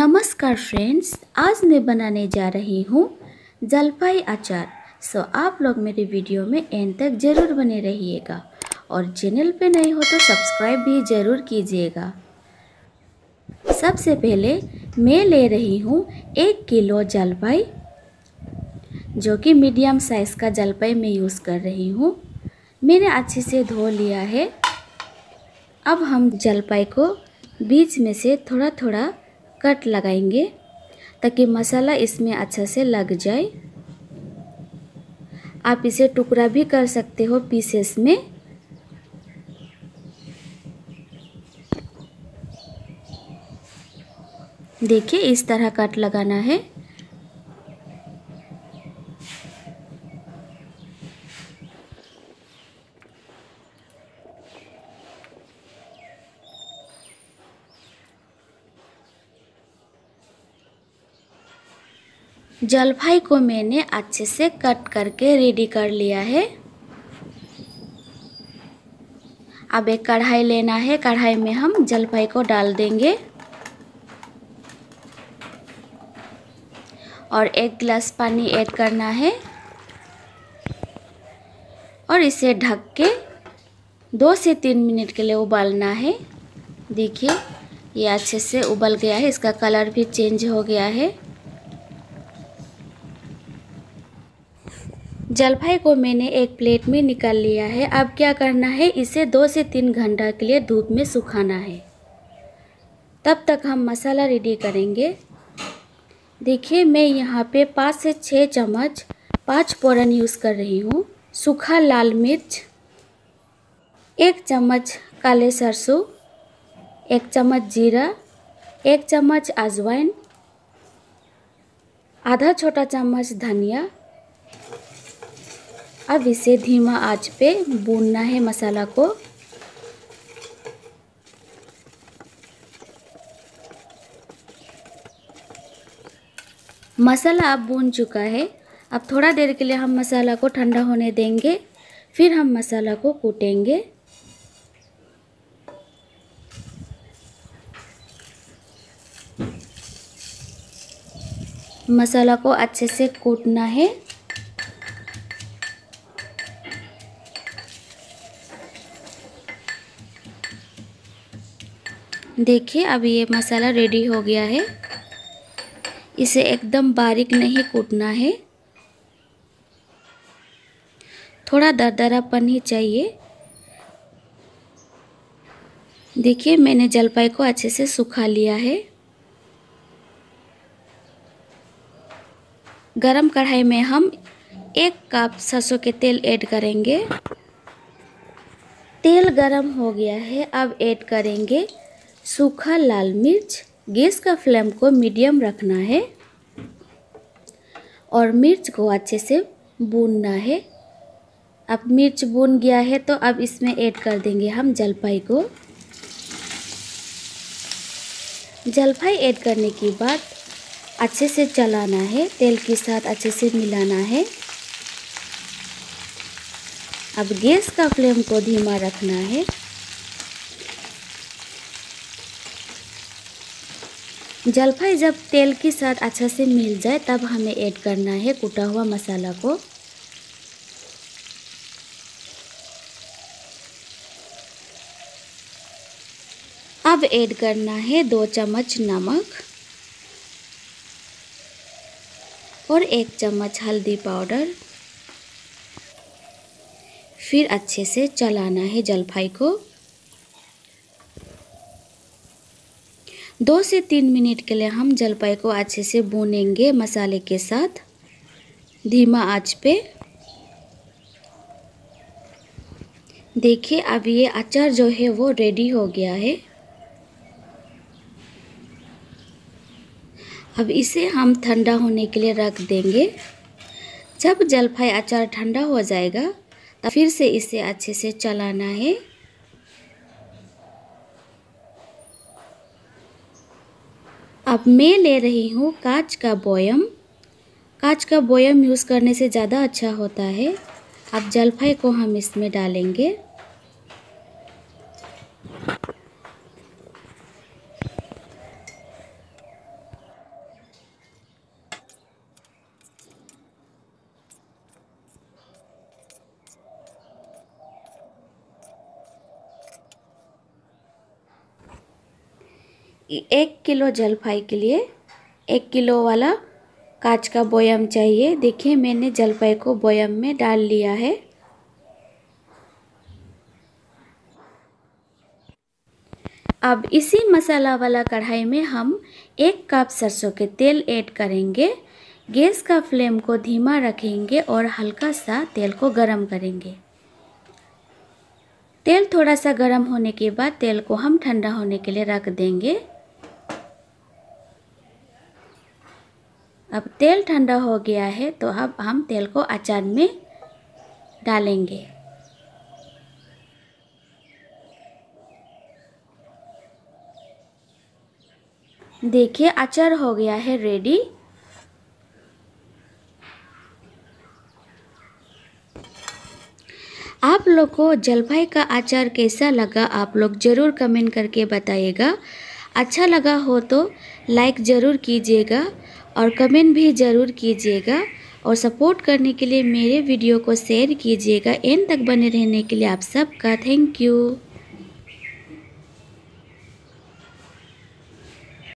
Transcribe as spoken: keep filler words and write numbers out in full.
नमस्कार फ्रेंड्स, आज मैं बनाने जा रही हूँ जलपाई अचार। सो आप लोग मेरे वीडियो में एंड तक ज़रूर बने रहिएगा और चैनल पे नए हो तो सब्सक्राइब भी ज़रूर कीजिएगा। सबसे पहले मैं ले रही हूँ एक किलो जलपाई, जो कि मीडियम साइज़ का जलपाई मैं यूज़ कर रही हूँ। मैंने अच्छे से धो लिया है। अब हम जलपाई को बीच में से थोड़ा थोड़ा कट लगाएंगे ताकि मसाला इसमें अच्छा से लग जाए। आप इसे टुकड़ा भी कर सकते हो पीसेस में। देखिए, इस तरह कट लगाना है। जलपाई को मैंने अच्छे से कट करके रेडी कर लिया है। अब एक कढ़ाई लेना है। कढ़ाई में हम जलपाई को डाल देंगे और एक गिलास पानी ऐड करना है और इसे ढक के दो से तीन मिनट के लिए उबालना है। देखिए, ये अच्छे से उबल गया है। इसका कलर भी चेंज हो गया है। जलपाई को मैंने एक प्लेट में निकाल लिया है। अब क्या करना है, इसे दो से तीन घंटा के लिए धूप में सुखाना है। तब तक हम मसाला रेडी करेंगे। देखिए, मैं यहाँ पे पाँच से छः चम्मच पाँच फोरन यूज़ कर रही हूँ। सूखा लाल मिर्च, एक चम्मच काले सरसों, एक चम्मच जीरा, एक चम्मच अजवाइन, आधा छोटा चम्मच धनिया। अब इसे धीमा आंच पे भूनना है मसाला को। मसाला अब भून चुका है। अब थोड़ा देर के लिए हम मसाला को ठंडा होने देंगे, फिर हम मसाला को कूटेंगे। मसाला को अच्छे से कूटना है। देखिए, अब ये मसाला रेडी हो गया है। इसे एकदम बारीक नहीं कूटना है, थोड़ा दरदरापन ही चाहिए। देखिए, मैंने जलपाई को अच्छे से सुखा लिया है। गरम कढ़ाई में हम एक कप सरसों के तेल ऐड करेंगे। तेल गरम हो गया है। अब ऐड करेंगे सूखा लाल मिर्च। गैस का फ्लेम को मीडियम रखना है और मिर्च को अच्छे से भूनना है। अब मिर्च भून गया है तो अब इसमें ऐड कर देंगे हम जलपाई को। जलपाई ऐड करने के बाद अच्छे से चलाना है, तेल के साथ अच्छे से मिलाना है। अब गैस का फ्लेम को धीमा रखना है। जलपाई जब तेल के साथ अच्छा से मिल जाए तब हमें ऐड करना है कूटा हुआ मसाला को। अब ऐड करना है दो चम्मच नमक और एक चम्मच हल्दी पाउडर। फिर अच्छे से चलाना है जलपाई को। दो से तीन मिनट के लिए हम जलपाई को अच्छे से भूनेंगे मसाले के साथ, धीमा आंच पे। देखिए, अब ये अचार जो है वो रेडी हो गया है। अब इसे हम ठंडा होने के लिए रख देंगे। जब जलपाई अचार ठंडा हो जाएगा तो फिर से इसे अच्छे से चलाना है। अब मैं ले रही हूँ कांच का बोयम। कांच का बोयम यूज़ करने से ज़्यादा अच्छा होता है। अब जलपाई को हम इसमें डालेंगे। एक किलो जलफाई के लिए एक किलो वाला कांच का बोयम चाहिए। देखिए मैंने जलफाई को बोयम में डाल लिया है। अब इसी मसाला वाला कढ़ाई में हम एक कप सरसों के तेल ऐड करेंगे। गैस का फ्लेम को धीमा रखेंगे और हल्का सा तेल को गरम करेंगे। तेल थोड़ा सा गरम होने के बाद तेल को हम ठंडा होने के लिए रख देंगे। अब तेल ठंडा हो गया है तो अब हम तेल को अचार में डालेंगे। देखिए अचार हो गया है रेडी। आप लोग को जलफाई का अचार कैसा लगा आप लोग ज़रूर कमेंट करके बताइएगा। अच्छा लगा हो तो लाइक ज़रूर कीजिएगा और कमेंट भी ज़रूर कीजिएगा और सपोर्ट करने के लिए मेरे वीडियो को शेयर कीजिएगा। एंड तक बने रहने के लिए आप सबका थैंक यू।